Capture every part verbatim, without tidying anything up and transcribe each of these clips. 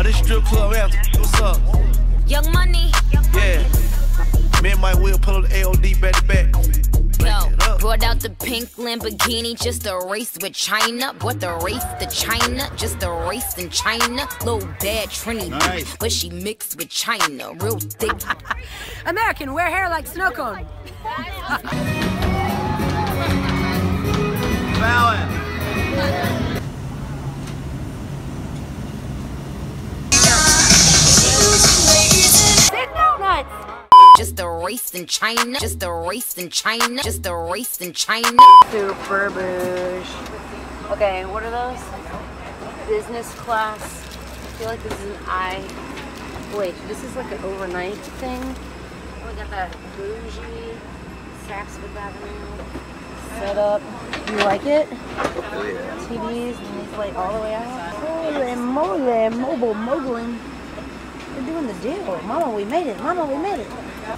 this strip club after. What's up? Young Money. Yeah. Me and Mike Will pull up the A O D back to back. Yo, brought out the pink Lamborghini just a race with China. What the race to China? Just a race in China. Little bad Trini, nice. But she mixed with China. Real thick. American, wear hair like snow cone. Fallon. Just a race in China. Just a race in China. Just a race in China. Super boosh. Okay, what are those? Business class. I feel like this is an I. Wait, this is like an overnight thing. Oh, we got that bougie Saks Fifth Avenue set up. You like it? Oh yeah. T Vs and these like all the way out. Holy moly, mobile moguling. We're doing the deal. Mama, we made it. Mama, we made it. I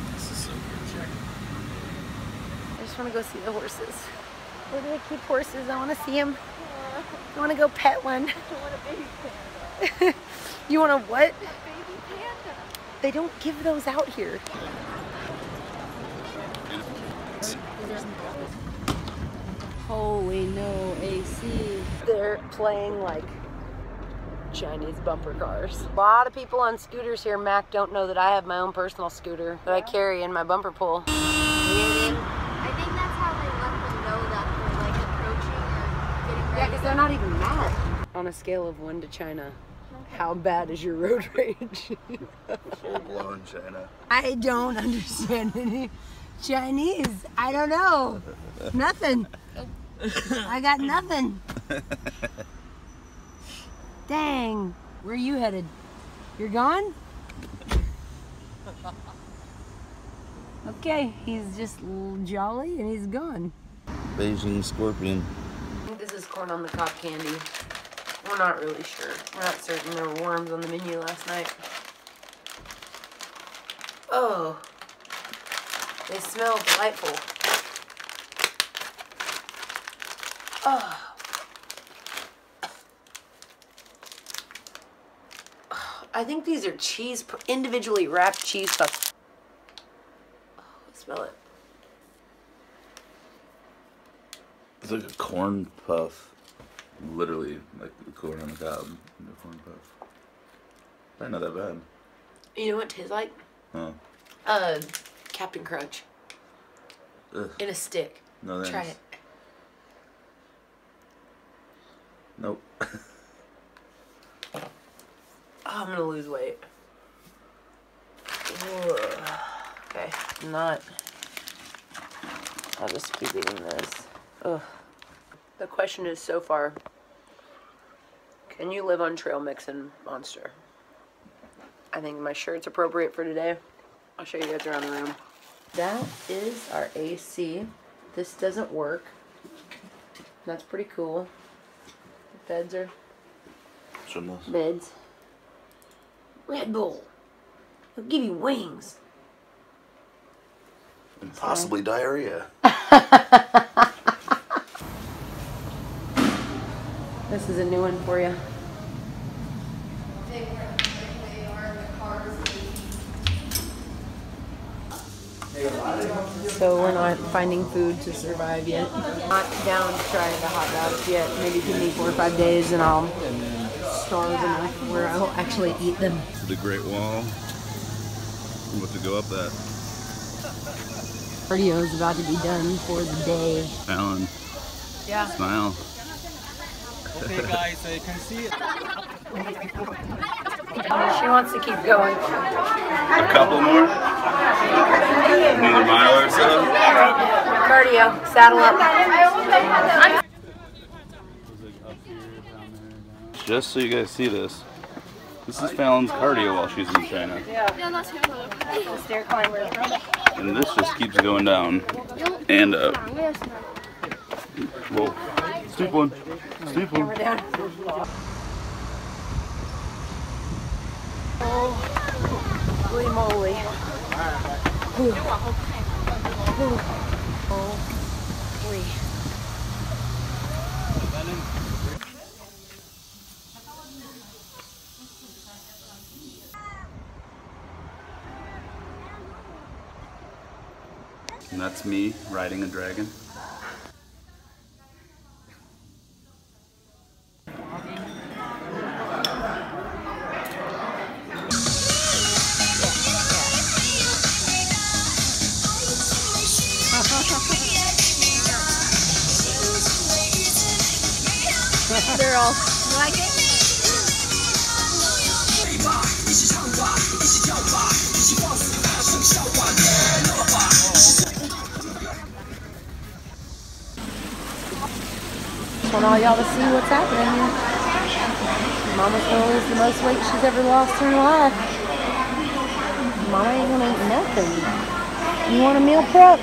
just want to go see the horses. Where do they keep horses? I want to see them. I want to go pet one. I want a baby panda. You want a what? A baby panda. They don't give those out here. Holy no A C. They're playing like Chinese bumper cars. A lot of people on scooters here, Mac, don't know that I have my own personal scooter that I carry in my bumper pull. I think that's how they let them know that they're like approaching or getting ready. Yeah, because they're not even mad. On a scale of one to China, how bad is your road rage? Full blown China. I don't understand any Chinese. I don't know. Nothing. I got nothing. Dang. Where are you headed? You're gone? Okay, he's just jolly and he's gone. Beijing scorpion. I think this is corn on the cob candy. We're not really sure. We're not certain. There were worms on the menu last night. Oh. They smell delightful. Oh. I think these are cheese, individually wrapped cheese puffs. Oh, smell it. It's like a corn puff. Literally, like the corn on the cob. The corn puff. Probably not that bad. You know what it tastes like? Huh. Uh, Captain Crunch. Ugh. In a stick. No thanks. Try it. Nope. Oh, I'm gonna lose weight. Ugh. Okay, I'm not. I'll just keep eating this. Ugh. The question is so far, can you live on trail mix and Monster? I think my shirt's appropriate for today. I'll show you guys around the room. That is our A C. This doesn't work. That's pretty cool. The beds are beds. Red Bull. It'll give you wings. And possibly diarrhea. This is a new one for you. So we're not finding food to survive yet. Not down to try the hot dogs yet. Maybe give me four or five days and I'll starve enough where I'll actually eat them. The Great Wall. I'm about to go up that. Cardio is about to be done for the day. Alan. Yeah. Smile. Okay guys, so you can see it. She wants to keep going. A couple more? Another mile or so? Cardio, saddle up. Just so you guys see this, this is Fallon's cardio while she's in China. Yeah, that's the stair climber. And this just keeps going down and up. Whoa. Steep one. Steep one. Down. Holy moly. Holy. And that's me riding a dragon. They're all like it. Just want all y'all to see what's happening here. Mama's gonna lose the most weight she's ever lost in her life. Mama ain't gonna eat nothing. You want a meal prep?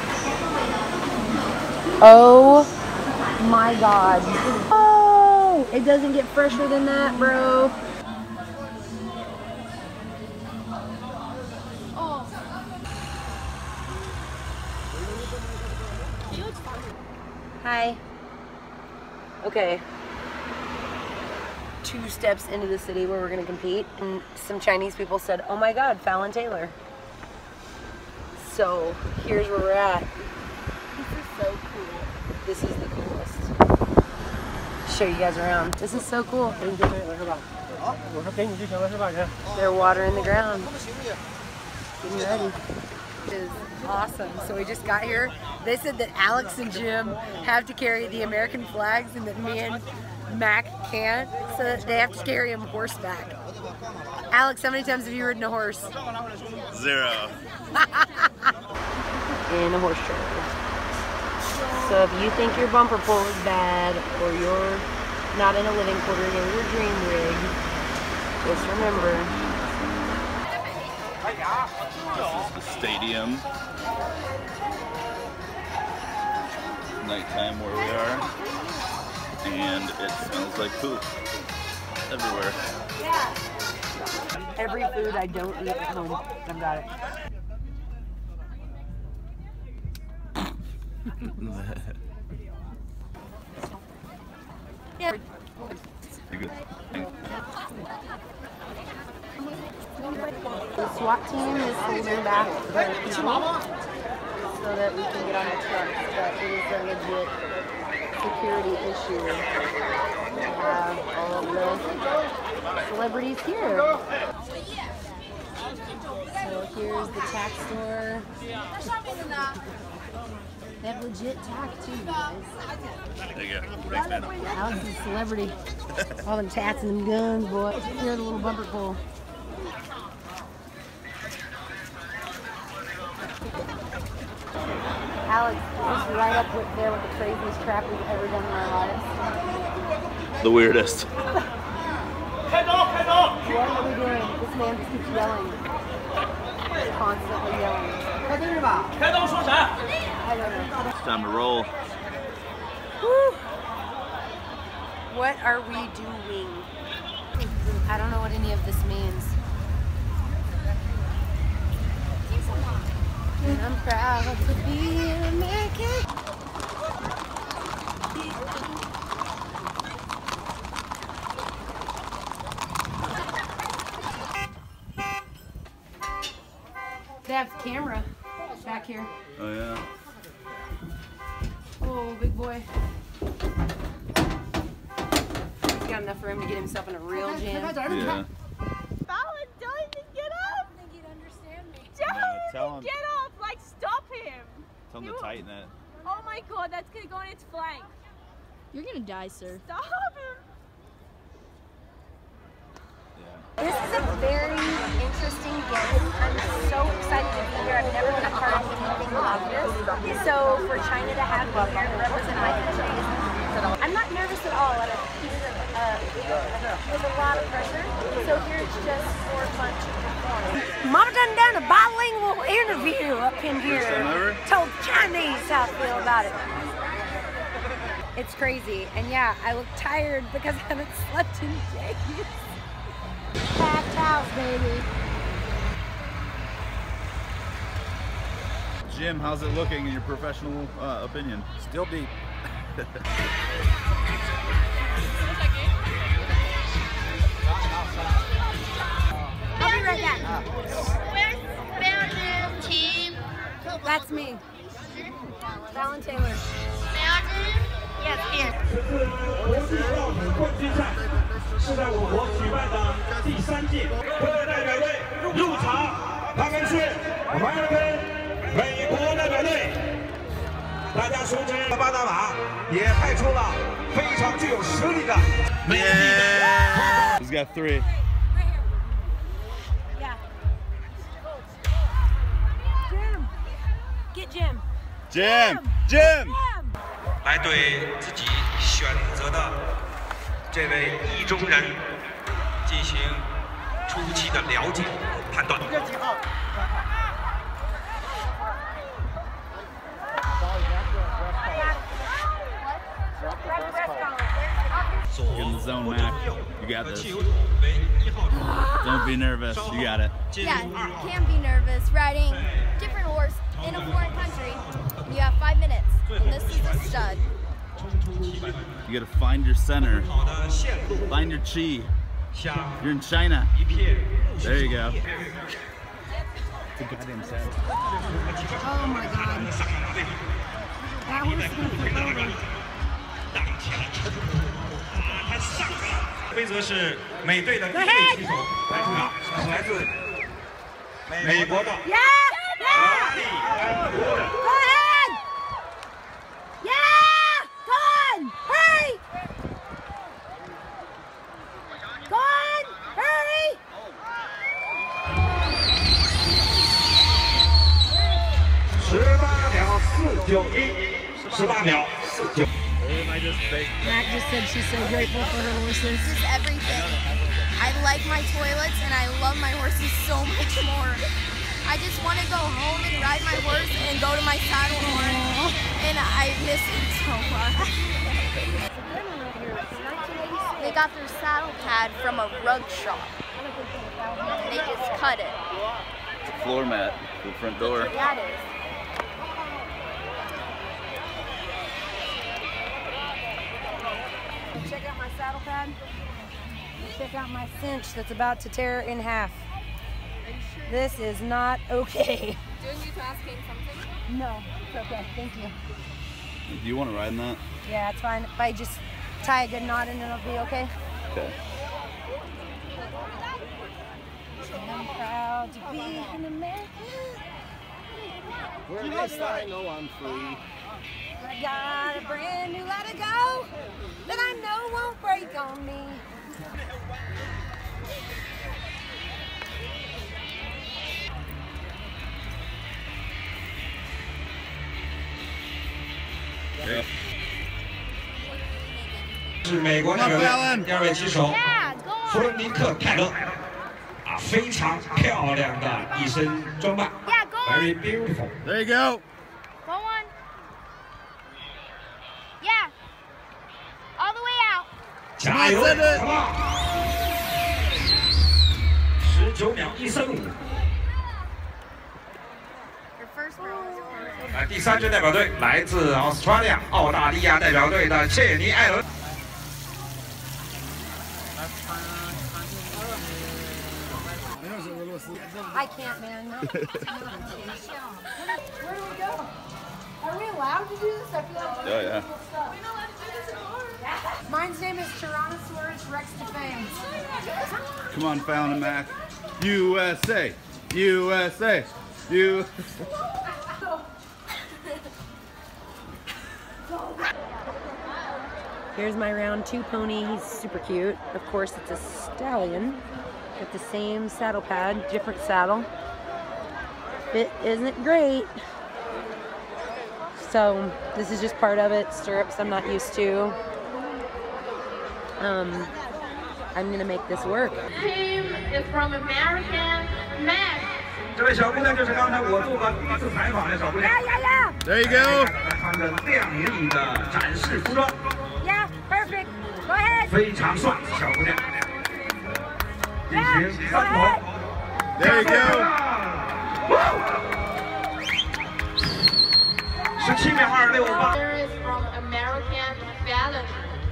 Oh my God. Oh, it doesn't get fresher than that, bro. Hi. Okay. Two steps into the city where we're gonna compete, and some Chinese people said, "Oh my God, Fallon Taylor." So here's where we're at. This is so cool. This is the coolest. Show you guys around. This is so cool. They're watering the ground. Getting ready. It is awesome. So we just got here. They said that Alex and Jim have to carry the American flags and that me and Mac can't, so that they have to carry them horseback. Alex, how many times have you ridden a horse? Zero. In a horse trailer. So if you think your bumper pull is bad, or you're not in a living quarter, you're in your dream rig, just remember. This is the stadium. Nighttime where we are. And it smells like poop everywhere. Every food I don't eat at home, I've got it. Yeah. The SWAT team is holding back the people so that we can get on the trucks, but it is a legit security issue to have all of the celebrities here. So here's the tack store. They have legit tack too, guys. There you go. Thanks, man. Alex is a celebrity. All them tats and them guns, boy. Here's the little bumper pull. Alex is right up with there with the craziest crap we've ever done in our lives. The weirdest. What are we doing? This man just keeps yelling. Constantly yelling. I don't know. It's time to roll. Woo. What are we doing? I don't know what any of this means. And I'm proud to be an American. They have a camera back here. Oh yeah. Oh, big boy. He's got enough room to get himself in a real jam. Yeah. Fallon, don't even get up! I think he'd understand me. Don't Yeah, even tell him. get up! Like, stop him! Tell him You- to tighten it. Oh my god, that's gonna go on its flank. You're gonna die, sir. Stop him! Yeah. This is a very interesting game. I'm so excited to be here. I've never been a part of anything like this. So for China to have me here to represent my country, I'm not nervous at all. At a piece of, uh, there's a lot of pressure. So here's just for fun to perform. Mama done done a bilingual interview up in here. Told Chinese how I feel about it. It's crazy. And yeah, I look tired because I haven't slept in days. Packed house, baby. Jim, how's it looking in your professional uh, opinion? Still deep. I'll be right back. Where's Fairfield team? That's me. Fallon Taylor. Yes, here. 冠军赛是在我国举办的第三届特代表队入场，他们是 American 美国代表队。大家熟知的巴拿马也派出了非常具有实力的美丽的。 He's got three. Yeah. Jim. Get Jim. Jim. Jim. 来对自己选择的这位意中人进行初期的了解和判断。 In the zone, Mac. You got this. Don't be nervous. You got it. Yeah, you can't be nervous riding different horse in a foreign country. You have five minutes, and this is a stud. You gotta find your center. Find your chi. You're in China. There you go. It's a goddamn saddle. Oh my God. That horse is gonna flip over. 规则是美队的第一位骑手来出场，是来自美国的。 Yeah! Yeah! Go ahead! Yeah! Go on! Hurry! Go on! Hurry! 十八秒四九一，十八秒四九。 Mac just said she's so grateful for her horses. Just everything. I like my toilets, and I love my horses so much more. I just want to go home and ride my horse and go to my saddle horn, and I miss it so much. They got their saddle pad from a rug shop. They just cut it. It's a floor mat for the front door. Yeah, it is. Check out my saddle pad. Check out my cinch that's about to tear in half. This is not okay. Do you need to ask him something? No, it's okay. Thank you. Do you want to ride in that? Yeah, it's fine. If I just tie a good knot in it, it'll be okay. Okay. I'm proud to be an American. Where they say no, I'm free. I got a brand new let it go that I know won't break on me. Yeah. 是美国那边第二位骑手弗伦尼克泰勒啊，非常漂亮的一身装扮 ，very beautiful。 There you go. Go on. Yeah. All the way out. 加油！好不好？十九秒一三五。 来，第三支代表队来自 Australia 澳大利亚代表队的切尼艾伦。 I can't, man. No. Where, where do we go? Are we allowed to do this? I feel like Oh, yeah. stuff. We're not allowed to do this anymore. Mine's name is Tyrannosaurus Rex Defangs. Come on, Fallon and Mac. U S A. U S A. U. Here's my round two pony. He's super cute. Of course, it's a stallion. Got the same saddle pad, different saddle. Fit isn't great. So this is just part of it. Stirrups I'm not used to. Um, I'm gonna make this work. Team is from American Mac. 这位小姑娘就是刚才我做过第一次采访的小姑娘。 Yeah, yeah, yeah. There you go. 她穿着亮丽的展示服装。 Yeah, perfect. Go ahead. 非常帅，小姑娘。进 Yeah, 行 go 三 ahead. 头。 There you go. 十七秒二六八。 There is from American Fallon.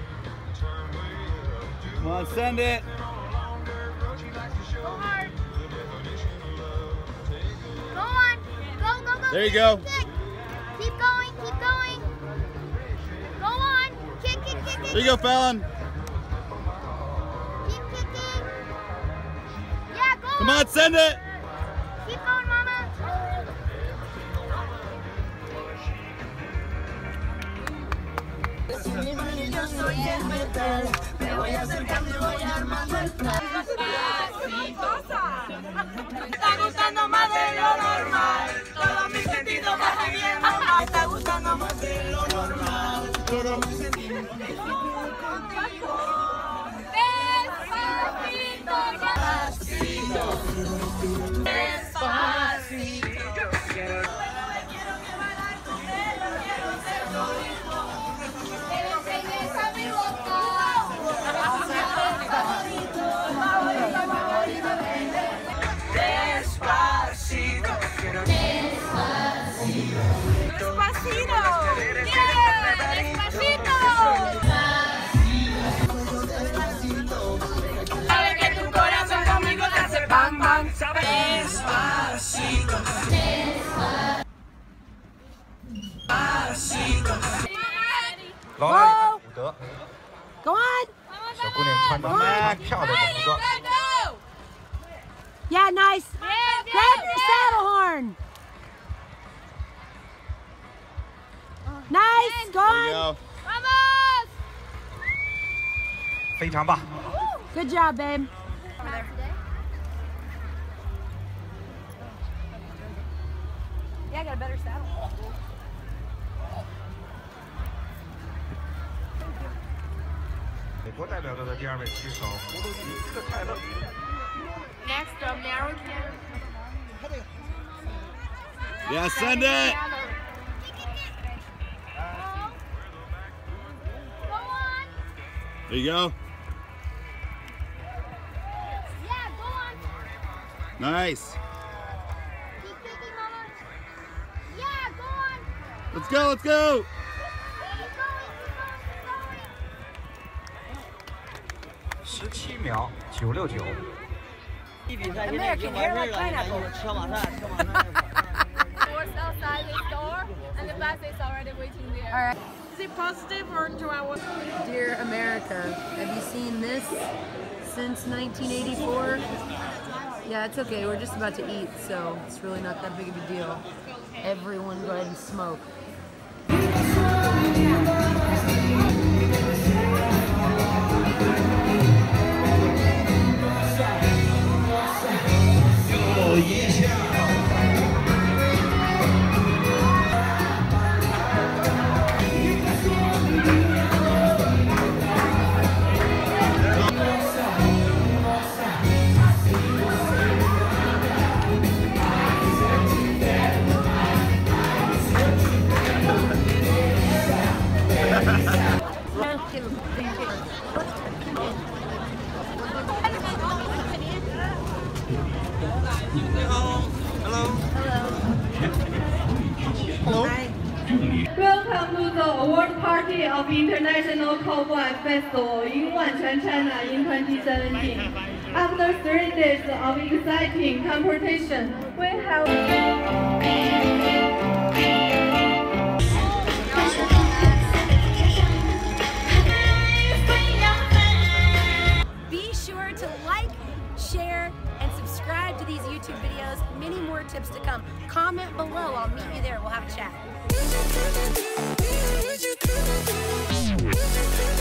Come on, send it. Go hard. Go on. Go, go, go. There you go. Kick. Keep going, keep going. Go on. Kick, kick, kick, kick. There you go, Fallon. Keep kicking. Yeah, go Come on. on, send it. Keep going, Mama. Me voy acercando y voy armando el plan. Me está gustando más de lo normal. Todos mis sentidos van bien normal. Me está gustando más de lo normal. Todos mis sentidos. Despacito, despacito, despacito. Quiero que bailar con él, quiero ser tu hijo. Que le enseñes a mi boca. Favorito, favorito, favorito, baby. Despacito, quiero despacito. Despacito. Yeah, despacito. Sabe que tu corazón conmigo te hace bang bang. Despacito. Despacito. Whoa! Go on. 小姑娘穿着蛮漂亮的服装。 Yeah, nice. Grab your saddle horn. Nice. Go on. 非常棒。 Good job, babe. Yeah, I got a better saddle. 美国代表队的第二位骑手胡德尼克泰勒。 Next, American. Yeah, send it. Go on. There you go. Yeah, go on. Nice. Keep kicking, Mama. Yeah, go on. Let's go, let's go. Keep going, keep going, keep going. 十七秒九六九。 American hair like pineapple. Doors outside the store, and the bus is already waiting there. All right. Is it positive or do I want? Dear America, have you seen this since nineteen eighty-four? Yeah, it's okay. We're just about to eat, so it's really not that big of a deal. Everyone go ahead and smoke. Welcome to the award party of International Cowboy Festival in Wanquan, China in twenty seventeen. After three days of exciting competition, we have Be sure to like, share, and subscribe to these YouTube videos. Many more tips to come. Comment below. I'll meet you there. We'll have a chat.